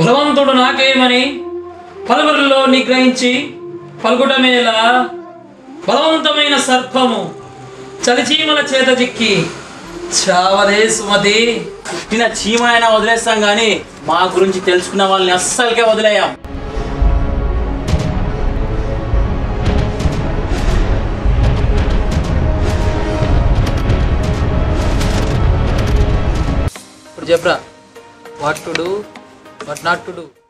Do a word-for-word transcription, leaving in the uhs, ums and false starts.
బలవంతుడు నాకేమని పలువురిలో నిగ్రహించి పలుకుటమేలా, బలవంతమైన సర్పము చలిచీమల చేత చిక్కి చావదే సుమతి. పుట్టిన చీమైనా వదిలేస్తాం కానీ మా గురించి తెలుసుకున్న వాళ్ళని అస్సలకే వదిలేయం. ఇప్పుడు చెప్పరా, what to do, what not to do.